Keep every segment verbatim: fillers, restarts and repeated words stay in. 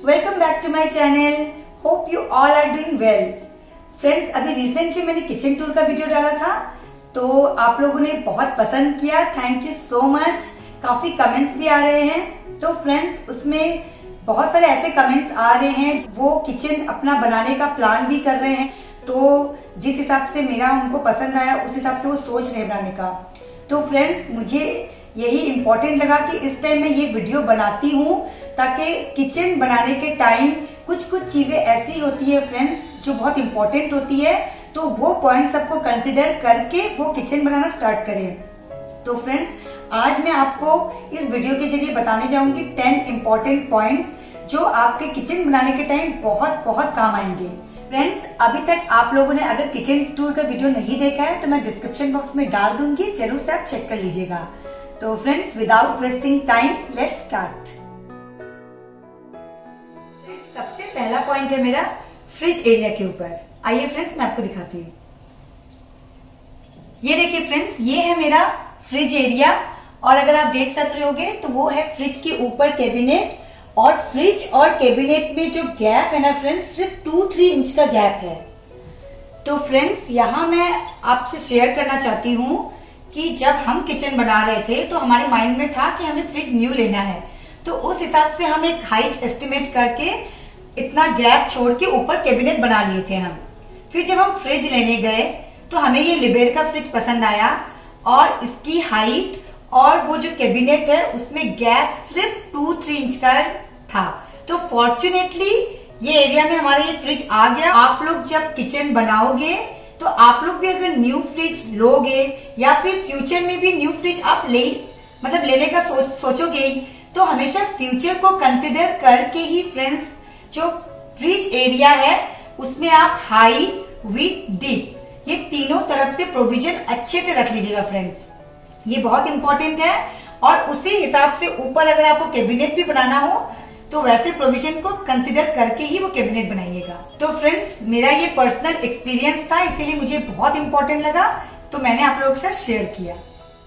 Welcome back to my channel. Hope you all are doing well. Friends, अभी recently मैंने kitchen tour का video डाला था तो आप लोगों ने बहुत पसंद किया। Thank you so much. काफी कमेंट्स भी आ रहे हैं। तो फ्रेंड्स, उसमें बहुत सारे ऐसे कमेंट्स आ रहे हैं वो किचन अपना बनाने का प्लान भी कर रहे हैं। तो जिस हिसाब से मेरा उनको पसंद आया उस हिसाब से वो सोच रहे बनाने का। तो फ्रेंड्स, मुझे यही इम्पोर्टेंट लगा कि इस टाइम मैं ये वीडियो बनाती हूँ ताकि किचन बनाने के टाइम कुछ कुछ चीजें ऐसी होती है फ्रेंड्स जो बहुत इम्पोर्टेंट होती है, तो वो पॉइंट सबको कंसिडर करके वो किचन बनाना स्टार्ट करें। तो फ्रेंड्स, आज मैं आपको इस वीडियो के जरिए बताने जाऊंगी टेन इम्पोर्टेंट पॉइंट्स जो आपके किचन बनाने के टाइम बहुत बहुत काम आएंगे। फ्रेंड्स, अभी तक आप लोगों ने अगर किचन टूर का वीडियो नहीं देखा है तो मैं डिस्क्रिप्शन बॉक्स में डाल दूंगी, जरूर से आप चेक कर लीजिएगा। तो friends, without wasting time let's start. सबसे पहला पॉइंट है मेरा फ्रिज एरिया के ऊपर। आइए फ्रेंड्स, मैं आपको दिखाती हूँ। ये देखिए फ्रेंड्स, ये है मेरा फ्रिज एरिया और अगर आप देख सक रहे होगे तो वो है फ्रिज के ऊपर कैबिनेट, और फ्रिज और कैबिनेट में जो गैप है ना फ्रेंड्स, सिर्फ टू थ्री इंच का गैप है। तो फ्रेंड्स, यहाँ मैं आपसे शेयर करना चाहती हूँ कि जब हम किचन बना रहे थे तो हमारे माइंड में था कि हमें फ्रिज न्यू लेना है, तो उस हिसाब से हम एक हाइट एस्टिमेट करके इतना गैप छोड़ के ऊपर कैबिनेट बना लिए थे हम। फिर जब हम फ्रिज लेने गए तो हमें ये लिबेर का फ्रिज पसंद आया और इसकी हाइट और वो जो कैबिनेट है उसमें गैप सिर्फ टू थ्री इंच का था। तो फॉर्चुनेटली ये एरिया में हमारा ये फ्रिज आ गया। आप लोग जब किचन बनाओगे तो आप लोग भी अगर न्यू फ्रिज लोगे या फिर फ्यूचर में भी न्यू फ्रिज आप ले मतलब लेने का सोच सोचोगे तो हमेशा फ्यूचर को कंसिडर करके ही फ्रेंड्स जो फ्रिज एरिया है उसमें आप हाई विथ डीप ये तीनों तरफ से प्रोविजन अच्छे से रख लीजिएगा फ्रेंड्स। ये बहुत इंपॉर्टेंट है और उसी हिसाब से ऊपर अगर आपको कैबिनेट भी बनाना हो तो वैसे प्रोविजन को कंसिडर करके ही वो कैबिनेट बनाइएगा। तो फ्रेंड्स, मेरा ये पर्सनल एक्सपीरियंस था, इसीलिए मुझे बहुत इंपॉर्टेंट लगा तो मैंने आप लोगों के साथ शेयर किया।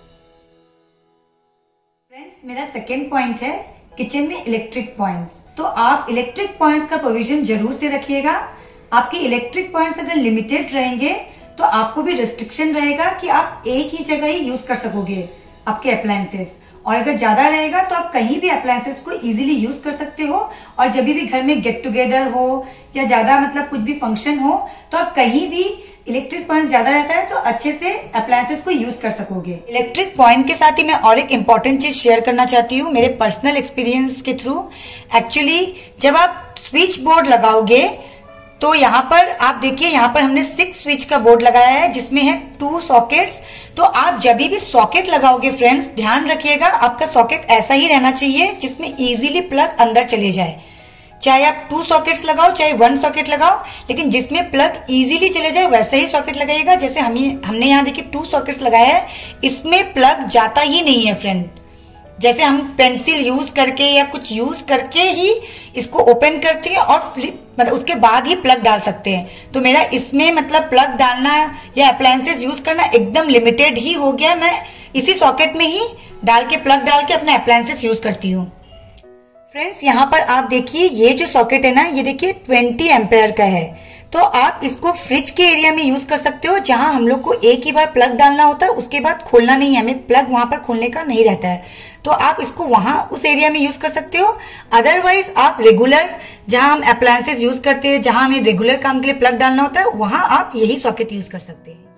फ्रेंड्स, मेरा सेकेंड पॉइंट है किचन में इलेक्ट्रिक पॉइंट्स। तो आप इलेक्ट्रिक पॉइंट्स का प्रोविजन जरूर से रखिएगा। आपके इलेक्ट्रिक पॉइंट्स अगर लिमिटेड रहेंगे तो आपको भी रिस्ट्रिक्शन रहेगा कि आप एक ही जगह ही यूज कर सकोगे आपके अप्लायंसेस, और अगर ज्यादा रहेगा तो आप कहीं भी अप्लायंसेस को इजीली यूज कर सकते हो। और जब भी घर में गेट टुगेदर हो या ज्यादा मतलब कुछ भी फंक्शन हो तो आप कहीं भी इलेक्ट्रिक पॉइंट ज्यादा रहता है तो अच्छे से अप्लायंसेस को यूज कर सकोगे। इलेक्ट्रिक पॉइंट के साथ ही मैं और एक इम्पॉर्टेंट चीज शेयर करना चाहती हूँ मेरे पर्सनल एक्सपीरियंस के थ्रू। एक्चुअली जब आप स्विच बोर्ड लगाओगे तो यहाँ पर आप देखिए, यहाँ पर हमने सिक्स स्विच का बोर्ड लगाया है जिसमें है टू सॉकेट्स। तो आप जब भी सॉकेट लगाओगे फ्रेंड्स, ध्यान रखिएगा आपका सॉकेट ऐसा ही रहना चाहिए जिसमें इजीली प्लग अंदर चले जाए। चाहे आप टू सॉकेट्स लगाओ चाहे वन सॉकेट लगाओ, लेकिन जिसमें प्लग इजीली चले जाए वैसे ही सॉकेट लगाइएगा। जैसे हम हमने यहाँ देखिए टू सॉकेट्स लगाया है, इसमें प्लग जाता ही नहीं है फ्रेंड। जैसे हम पेंसिल यूज करके या कुछ यूज करके ही इसको ओपन करते हैं और फ्लिप मतलब उसके बाद ही प्लग डाल सकते हैं। तो मेरा इसमें मतलब प्लग डालना या अप्लायंसेस यूज करना एकदम लिमिटेड ही हो गया। मैं इसी सॉकेट में ही डाल के प्लग डाल के अपने अप्लायंसेस यूज करती हूँ। फ्रेंड्स, यहाँ पर आप देखिए ये जो सॉकेट है ना, ये देखिए ट्वेंटी एम्पेयर का है। तो आप इसको फ्रिज के एरिया में यूज कर सकते हो जहां हम लोग को एक ही बार प्लग डालना होता है, उसके बाद खोलना नहीं है, हमें प्लग वहां पर खोलने का नहीं रहता है। तो आप इसको वहां उस एरिया में यूज कर सकते हो। अदरवाइज आप रेगुलर जहां हम अप्लायंसेस यूज करते हैं, जहां हमें रेगुलर काम के लिए प्लग डालना होता है, वहां आप यही सॉकेट यूज कर सकते हैं।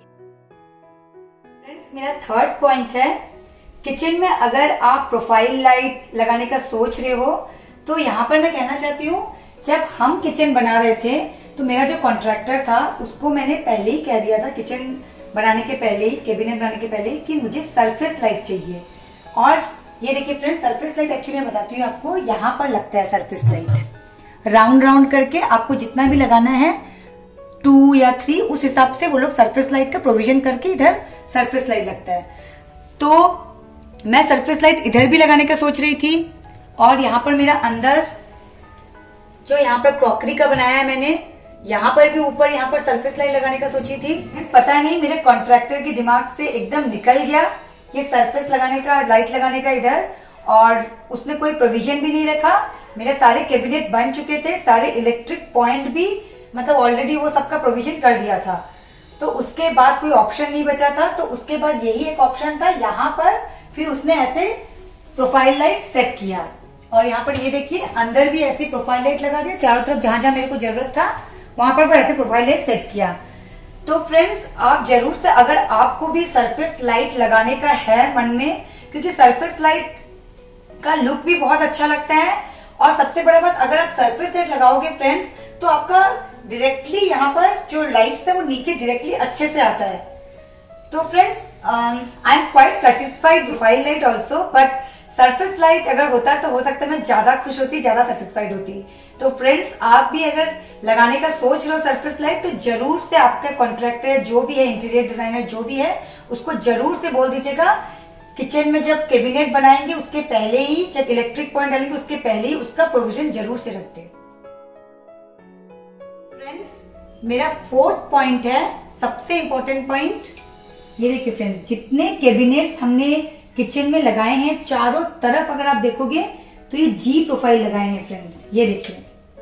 फ्रेंड्स, मेरा थर्ड पॉइंट है किचन में अगर आप प्रोफाइल लाइट लगाने का सोच रहे हो तो यहाँ पर मैं कहना चाहती हूँ, जब हम किचन बना रहे थे तो मेरा जो कॉन्ट्रैक्टर था उसको मैंने पहले ही कह दिया था किचन बनाने के पहले ही, कैबिनेट बनाने के पहले कि मुझे सरफेस लाइट चाहिए। और ये देखिए फ्रेंड्स, सरफेस लाइट एक्चुअली मैं बताती हूँ आपको, यहाँ पर लगता है सरफेस लाइट राउंड राउंड करके। आपको जितना भी लगाना है टू या थ्री उस हिसाब से वो लोग सरफेस लाइट का प्रोविजन करके इधर सरफेस लाइट लगता है। तो मैं सरफेस लाइट इधर भी लगाने का सोच रही थी और यहाँ पर मेरा अंदर जो यहाँ पर क्रॉकरी का बनाया है मैंने, यहाँ पर भी ऊपर यहाँ पर सरफेस लाइट लगाने का सोची थी। पता नहीं मेरे कॉन्ट्रैक्टर के दिमाग से एकदम निकल गया ये सरफेस लगाने का, लाइट लगाने का इधर, और उसने कोई प्रोविजन भी नहीं रखा। मेरे सारे कैबिनेट बन चुके थे, सारे इलेक्ट्रिक पॉइंट भी मतलब ऑलरेडी वो सबका प्रोविजन कर दिया था। तो उसके बाद कोई ऑप्शन नहीं बचा था, तो उसके बाद यही एक ऑप्शन था। यहाँ पर फिर उसने ऐसे प्रोफाइल लाइट सेट किया और यहाँ पर ये देखिए अंदर भी ऐसी प्रोफाइल लाइट लगा दिया, चारों तरफ जहां जहां मेरे को जरूरत था वहां पर वो ऐसे प्रोफाइल लाइट सेट किया। तो फ्रेंड्स आप जरूर से, अगर आपको भी सरफेस लाइट लगाने का है मन में, क्योंकि सरफेस लाइट का लुक भी बहुत अच्छा लगता है और सबसे बड़ा बात, अगर आप सरफेस लाइट लगाओगे फ्रेंड्स तो आपका डायरेक्टली यहाँ पर जो लाइट्स है वो नीचे डायरेक्टली अच्छे से आता है। तो friends I am quite satisfied profile light also, but surface light अगर होता तो हो सकता है मैं ज्यादा खुश होती, ज्यादा सेटिस्फाइड होती। तो फ्रेंड्स आप भी अगर लगाने का सोच रहे हो सरफेस लाइट, तो जरूर से आपका कॉन्ट्रैक्टर जो भी है, इंटीरियर डिजाइनर जो भी है, उसको जरूर से बोल दीजिएगा किचन में जब कैबिनेट बनाएंगे उसके पहले ही, जब इलेक्ट्रिक पॉइंट डालेंगे उसके पहले ही उसका प्रोविजन जरूर से रख दे। फ्रेंड्स मेरा फोर्थ पॉइंट है, सबसे इंपॉर्टेंट पॉइंट, ये देखिए फ्रेंड्स, जितने कैबिनेट्स हमने किचन में लगाए हैं चारों तरफ अगर आप देखोगे तो ये जी प्रोफाइल लगाए हैं फ्रेंड्स। ये देखिए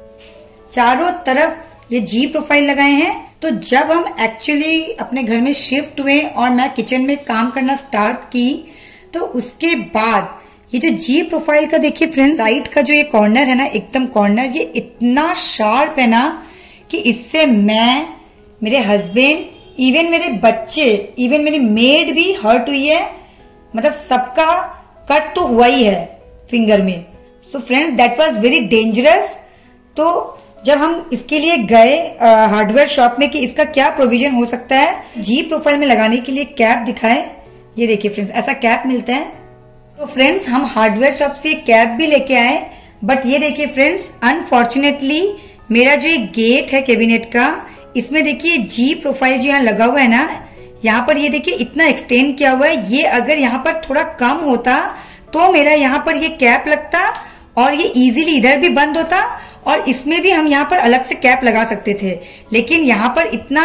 चारों तरफ ये जी प्रोफाइल लगाए हैं। तो जब हम एक्चुअली अपने घर में शिफ्ट हुए और मैं किचन में काम करना स्टार्ट की, तो उसके बाद ये जो जी प्रोफाइल का देखिए फ्रेंड्स, साइड का जो ये कॉर्नर है ना, एकदम कॉर्नर, ये इतना शार्प है ना कि इससे मैं, मेरे हस्बैंड, इवन मेरे बच्चे, इवन मेरी मेड भी हर्ट हुई है। मतलब सबका कट तो हुआ ही है फिंगर में। So friends that was very dangerous. तो जब हम इसके लिए गए हार्डवेयर शॉप में कि इसका क्या प्रोविजन हो सकता है, जी प्रोफाइल में लगाने के लिए कैप दिखाए। ये देखिए फ्रेंड्स ऐसा कैप मिलता है। तो फ्रेंड्स हम हार्डवेयर शॉप से कैप भी लेके आए, बट ये देखिए फ्रेंड्स अनफॉर्चुनेटली मेरा जो एक गेट है कैबिनेट का, इसमें देखिए जी प्रोफाइल जो यहाँ लगा हुआ है ना, यहाँ पर ये देखिए इतना एक्सटेंड किया हुआ है। ये अगर यहाँ पर थोड़ा कम होता तो मेरा यहाँ पर ये कैप लगता और ये इजीली इधर भी बंद होता और इसमें भी हम यहाँ पर अलग से कैप लगा सकते थे। लेकिन यहाँ पर इतना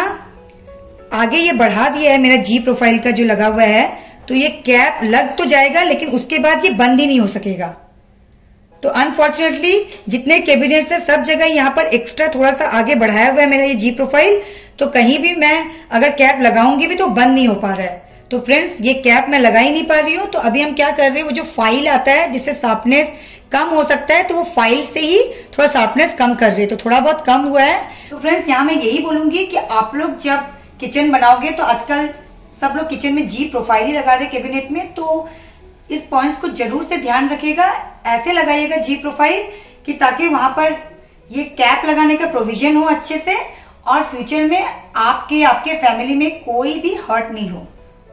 आगे ये बढ़ा दिया है मेरा जी प्रोफाइल का जो लगा हुआ है, तो ये कैप लग तो जाएगा लेकिन उसके बाद ये बंद ही नहीं हो सकेगा। तो अनफॉर्चुनेटली जितने कैबिनेट है सब जगह यहाँ पर एक्स्ट्रा थोड़ा सा आगे बढ़ाया हुआ है मेरा ये जी प्रोफाइल, तो कहीं भी मैं अगर कैप लगाऊंगी भी तो बंद नहीं हो पा रहा है। तो फ्रेंड्स ये कैप मैं लगा ही नहीं पा रही हूँ। तो अभी हम क्या कर रहे हैं, वो जो फाइल आता है जिससे शार्पनेस कम हो सकता है, तो वो फाइल से ही थोड़ा शार्पनेस कम कर रहे हैं। तो थोड़ा बहुत कम हुआ है। तो फ्रेंड्स यहाँ मैं यही बोलूंगी कि आप लोग जब किचन बनाओगे, तो आजकल सब लोग किचन में जी प्रोफाइल ही लगा रहे कैबिनेट में, तो इस पॉइंट्स को जरूर से ध्यान रखिएगा। ऐसे लगाइएगा जी प्रोफाइल कि ताकि वहां पर ये कैप लगाने का प्रोविजन हो अच्छे से और फ्यूचर में आपके आपके फैमिली में कोई भी हर्ट नहीं हो।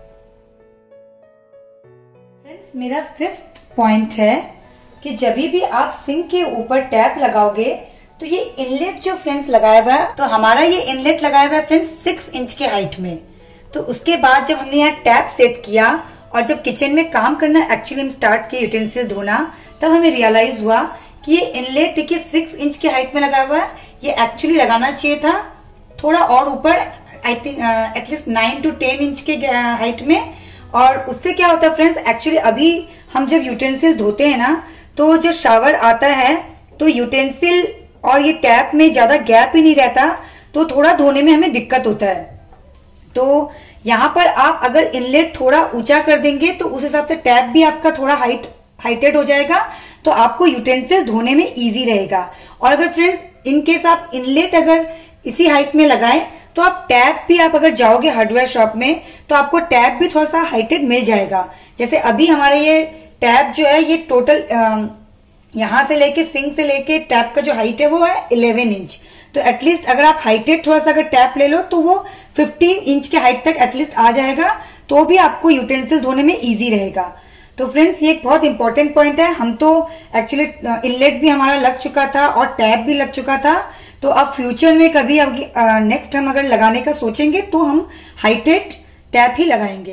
फ्रेंड्स मेरा फिफ्थ पॉइंट है कि जब भी आप सिंक के ऊपर टैप लगाओगे तो ये इनलेट जो फ्रेंड्स लगाया हुआ है, तो हमारा ये इनलेट लगाया हुआ है फ्रेंड्स सिक्स इंच के हाइट में। तो उसके बाद जब हमने यहाँ टैप सेट किया और जब किचन में काम करना एक्चुअली हम स्टार्ट किए यूटेंसिल धोना, तब हमें रियलाइज हुआ कि ये इनलेट देखिए सिक्स इंच के हाइट में लगा हुआ है। ये एक्चुअली लगाना चाहिए था थोड़ा और ऊपर, I think at least nine to ten inch के हाइट में। और उससे क्या होता है फ्रेंड्स, एक्चुअली अभी हम जब यूटेंसिल धोते हैं ना, तो जो शावर आता है तो यूटेंसिल और ये टैप में ज्यादा गैप ही नहीं रहता, तो थोड़ा धोने में हमें दिक्कत होता है। तो यहाँ पर आप अगर इनलेट थोड़ा ऊंचा कर देंगे तो उस हिसाब से टैप भी आपका थोड़ा हाइट हाइटेड हो जाएगा, तो आपको यूटेंसिल धोने में इजी रहेगा। और अगर फ्रेंड्स इन केस आप इनलेट अगर इसी हाइट में लगाएं, तो आप टैप भी, आप अगर जाओगे हार्डवेयर शॉप में तो आपको टैप भी थोड़ा सा हाइटेड मिल जाएगा। जैसे अभी हमारा ये टैप जो है, ये टोटल यहाँ से लेके सिंक से लेके टैप का जो हाइट है वो है इलेवन इंच। तो एटलीस्ट अगर आप हाइटेड थोड़ा सा अगर टैप ले लो तो वो फिफ्टीन इंच के हाइट तक एटलीस्ट आ जाएगा, तो भी आपको यूटेंसिल धोने में इजी रहेगा। तो फ्रेंड्स ये एक बहुत इंपॉर्टेंट पॉइंट है। हम तो एक्चुअली इनलेट भी हमारा लग चुका था और टैप भी लग चुका था, तो अब फ्यूचर में कभी नेक्स्ट हम अगर लगाने का सोचेंगे तो हम हाइटेड टैप ही लगाएंगे।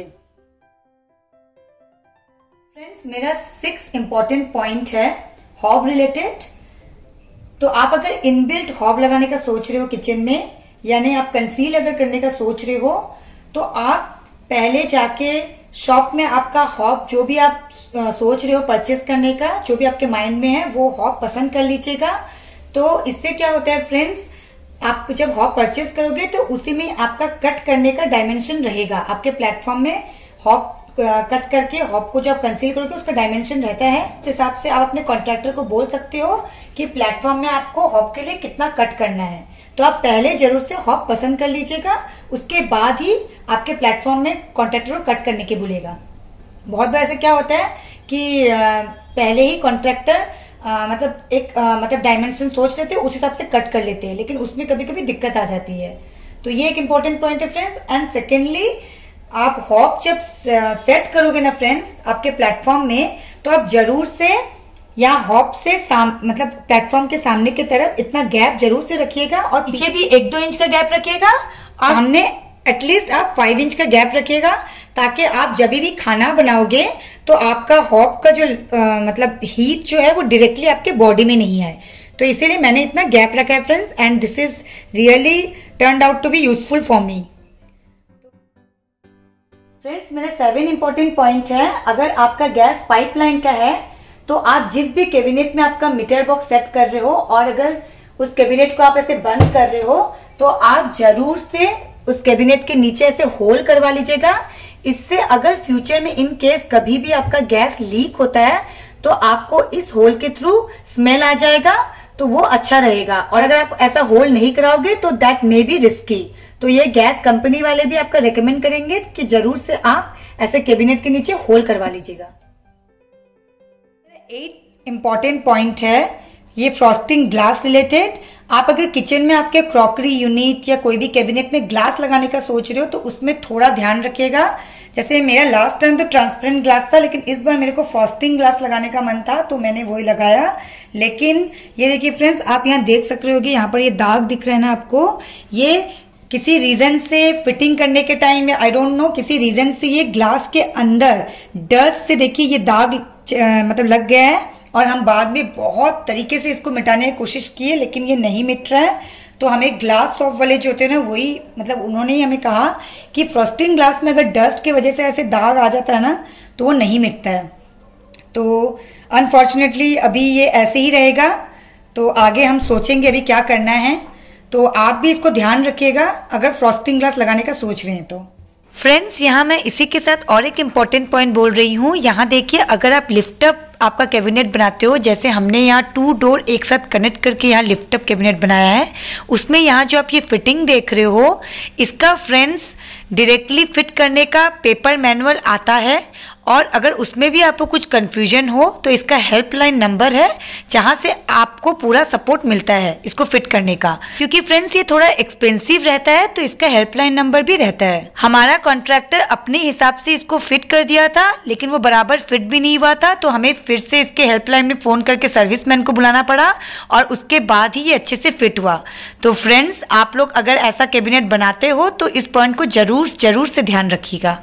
फ्रेंड्स मेरा सिक्स इंपॉर्टेंट पॉइंट है हॉब रिलेटेड। तो आप अगर इनबिल्ट हॉब लगाने का सोच रहे हो किचन में, यानी आप कंसील अगर करने का सोच रहे हो, तो आप पहले जाके शॉप में आपका हॉब जो भी आप सोच रहे हो परचेस करने का, जो भी आपके माइंड में है वो हॉप पसंद कर लीजिएगा। तो इससे क्या होता है फ्रेंड्स, आप जब हॉप परचेस करोगे तो उसी में आपका कट करने का डायमेंशन रहेगा। आपके प्लेटफॉर्म में हॉप कट करके हॉप को जो आप कंसील करोगे उसका डायमेंशन रहता है। उस हिसाब से आप अपने कॉन्ट्रैक्टर को बोल सकते हो कि प्लेटफॉर्म में आपको हॉप के लिए कितना कट करना है। तो आप पहले जरूर से हॉप पसंद कर लीजिएगा, उसके बाद ही आपके प्लेटफॉर्म में कॉन्ट्रैक्टर को कट करने के बोलेगा। बहुत बार ऐसे क्या होता है कि पहले ही कॉन्ट्रैक्टर मतलब एक आ, मतलब डायमेंशन सोच लेते हैं, उस हिसाब से कट कर लेते हैं, लेकिन उसमें कभी कभी दिक्कत आ जाती है। तो ये एक इम्पोर्टेंट पॉइंट है फ्रेंड्स। एंड सेकेंडली, आप हॉप जब सेट करोगे ना फ्रेंड्स आपके प्लेटफॉर्म में, तो आप जरूर से यहाँ हॉप से साम मतलब प्लेटफॉर्म के सामने की तरफ इतना गैप जरूर से रखिएगा, और पीछे भी एक दो इंच का गैप रखिएगा, और सामने एटलीस्ट आप फाइव इंच का गैप रखिएगा, ताकि आप जब भी खाना बनाओगे तो आपका हॉप का जो आ, मतलब हीट जो है वो डायरेक्टली आपके बॉडी में नहीं आए। तो इसीलिए मैंने इतना गैप रखा है friends, and this is really turned out to be useful for me. Friends, मेरा सेवन इंपॉर्टेंट पॉइंट है, अगर आपका गैस पाइपलाइन का है तो आप जिस भी कैबिनेट में आपका मीटर बॉक्स सेट कर रहे हो, और अगर उस कैबिनेट को आप ऐसे बंद कर रहे हो, तो आप जरूर से उस कैबिनेट के नीचे ऐसे होल करवा लीजिएगा। इससे अगर फ्यूचर में इन केस कभी भी आपका गैस लीक होता है तो आपको इस होल के थ्रू स्मेल आ जाएगा, तो वो अच्छा रहेगा। और अगर आप ऐसा होल नहीं कराओगे तो दैट मे बी रिस्की। तो ये गैस कंपनी वाले भी आपका रेकमेंड करेंगे कि जरूर से आप ऐसे कैबिनेट के नीचे होल करवा लीजिएगा। एट इम्पॉर्टेंट पॉइंट है ये फ्रॉस्टिंग ग्लास रिलेटेड। आप अगर किचन में आपके क्रॉकरी यूनिट या कोई भी कैबिनेट में ग्लास लगाने का सोच रहे हो तो उसमें थोड़ा ध्यान रखिएगा। जैसे मेरा लास्ट टाइम तो ट्रांसपेरेंट ग्लास था, लेकिन इस बार मेरे को फ्रॉस्टिंग ग्लास लगाने का मन था तो मैंने वही लगाया। लेकिन ये देखिए फ्रेंड्स, आप यहाँ देख सक रहे होगे, यहाँ पर ये दाग दिख रहे हैं ना आपको, ये किसी रीजन से फिटिंग करने के टाइम या आई डोंट नो किसी रीजन से ये ग्लास के अंदर डस्ट से देखिए ये दाग मतलब लग गया है, और हम बाद में बहुत तरीके से इसको मिटाने की कोशिश की है लेकिन ये नहीं मिट रहा है। तो हमें ग्लास शॉप वाले जो होते हैं ना, वही मतलब उन्होंने ही हमें कहा कि फ्रॉस्टिंग ग्लास में अगर डस्ट की वजह से ऐसे दाग आ जाता है ना तो वो नहीं मिटता है। तो अनफॉर्चुनेटली अभी ये ऐसे ही रहेगा, तो आगे हम सोचेंगे अभी क्या करना है। तो आप भी इसको ध्यान रखिएगा अगर फ्रॉस्टिंग ग्लास लगाने का सोच रहे हैं तो। फ्रेंड्स, यहाँ मैं इसी के साथ और एक इम्पॉर्टेंट पॉइंट बोल रही हूँ। यहाँ देखिए, अगर आप लिफ्टअप आपका कैबिनेट बनाते हो, जैसे हमने यहाँ टू डोर एक साथ कनेक्ट करके यहाँ लिफ्टअप कैबिनेट बनाया है, उसमें यहाँ जो आप ये फिटिंग देख रहे हो, इसका फ्रेंड्स डायरेक्टली फिट करने का पेपर मैनुअल आता है। और अगर उसमें भी आपको कुछ कंफ्यूजन हो तो इसका हेल्पलाइन नंबर है, जहां से आपको पूरा सपोर्ट मिलता है इसको फिट करने का। क्योंकि फ्रेंड्स ये थोड़ा एक्सपेंसिव रहता है तो इसका हेल्पलाइन नंबर भी रहता है। हमारा कॉन्ट्रैक्टर अपने हिसाब से इसको फिट कर दिया था, लेकिन वो बराबर फिट भी नहीं हुआ था, तो हमें फिर से इसके हेल्पलाइन में फ़ोन करके सर्विसमैन को बुलाना पड़ा, और उसके बाद ही ये अच्छे से फिट हुआ। तो फ्रेंड्स, आप लोग अगर ऐसा कैबिनेट बनाते हो तो इस पॉइंट को जरूर जरूर से ध्यान रखिएगा।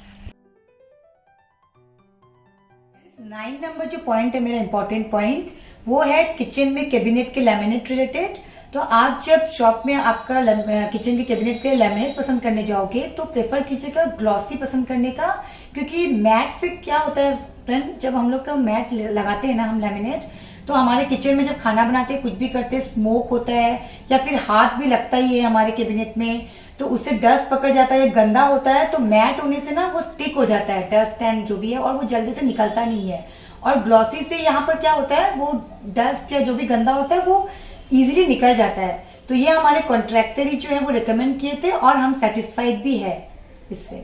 नाइन नंबर जो पॉइंट है मेरा इंपॉर्टेंट पॉइंट, वो है किचन में कैबिनेट के लैमिनेट रिलेटेड। तो आप जब शॉप में आपका किचन के कैबिनेट के लैमिनेट पसंद करने जाओगे तो प्रेफर कीजिएगा ग्लॉसी पसंद करने का, क्योंकि मैट से क्या होता है फ्रेंड, जब हम लोग का मैट लगाते हैं ना हम लैमिनेट, तो हमारे किचन में जब खाना बनाते हैं कुछ भी करते हैं स्मोक होता है या फिर हाथ भी लगता ही है हमारे कैबिनेट में, तो उससे डस्ट पकड़ जाता है, गंदा होता है। तो मैट होने से ना वो स्टिक हो जाता है डस्ट एंड जो भी है, और वो जल्दी से निकलता नहीं है। और ग्लॉसी से यहाँ पर क्या होता है, वो डस्ट या जो भी गंदा होता है वो इजीली निकल जाता है। तो ये हमारे कॉन्ट्रैक्टर ही जो है वो रिकमेंड किए थे, और हम सेटिस्फाइड भी है इससे।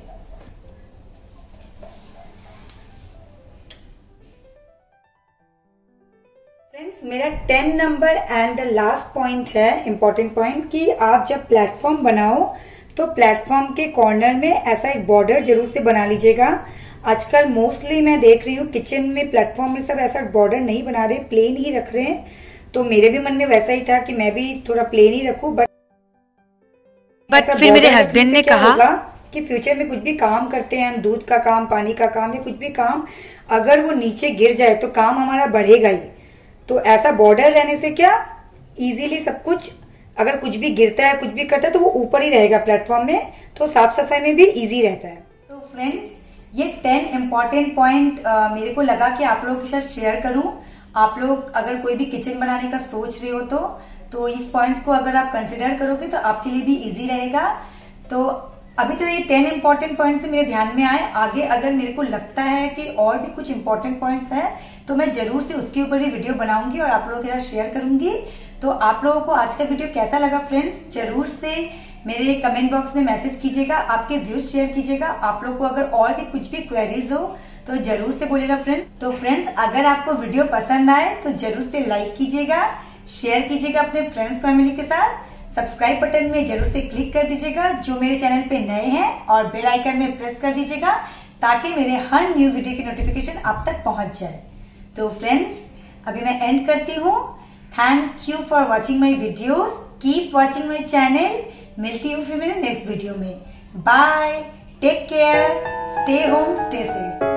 फ्रेंड्स, मेरा ten number and the last point है इम्पोर्टेंट पॉइंट, कि आप जब प्लेटफॉर्म बनाओ तो प्लेटफॉर्म के कॉर्नर में ऐसा एक बॉर्डर जरूर से बना लीजिएगा। आजकल मोस्टली मैं देख रही हूँ किचन में प्लेटफॉर्म में सब ऐसा बॉर्डर नहीं बना रहे, प्लेन ही रख रहे हैं। तो मेरे भी मन में वैसा ही था कि मैं भी थोड़ा प्लेन ही रखूं, बट बट फिर मेरे हस्बैंड ने कहा कि फ्यूचर में कुछ भी काम करते हैं हम, दूध का काम, पानी का काम या कुछ भी काम, अगर वो नीचे गिर जाए तो काम हमारा बढ़ेगा ही। तो ऐसा बॉर्डर रहने से क्या इजीली सब कुछ, अगर कुछ भी गिरता है कुछ भी करता है तो वो ऊपर ही रहेगा प्लेटफॉर्म में, तो साफ सफाई में भी इजी रहता है। तो फ्रेंड्स, ये टेन इम्पॉर्टेंट पॉइंट मेरे को लगा कि आप लोगों के साथ शेयर करूं। आप लोग अगर कोई भी किचन बनाने का सोच रहे हो तो तो इस पॉइंट्स को अगर आप कंसिडर करोगे तो आपके लिए भी इजी रहेगा। तो अभी तो ये टेन इम्पॉर्टेंट पॉइंट्स मेरे ध्यान में आए। आगे अगर मेरे को लगता है कि और भी कुछ इम्पोर्टेंट पॉइंट्स हैं तो मैं जरूर से उसके ऊपर भी वीडियो बनाऊंगी और आप लोगों के साथ शेयर करूंगी। तो आप लोगों को आज का वीडियो कैसा लगा फ्रेंड्स, जरूर से मेरे कमेंट बॉक्स में मैसेज कीजिएगा, आपके व्यूज शेयर कीजिएगा। आप लोग को अगर और भी कुछ भी क्वेरीज हो तो जरूर से बोलिएगा फ्रेंड्स। तो फ्रेंड्स अगर आपको वीडियो पसंद आए तो जरूर से लाइक कीजिएगा, शेयर कीजिएगा अपने फ्रेंड्स फैमिली के साथ। सब्सक्राइब बटन में जरूर से क्लिक कर दीजिएगा जो मेरे चैनल पे नए हैं, और बेल आइकन में प्रेस कर दीजिएगा ताकि मेरे हर न्यू वीडियो की नोटिफिकेशन आप तक पहुंच जाए। तो फ्रेंड्स अभी मैं एंड करती हूँ। Thank you for watching my videos, keep watching my channel. मिलती हूँ फिर मेरे नेक्स्ट वीडियो में। Bye, take care, stay home, stay safe.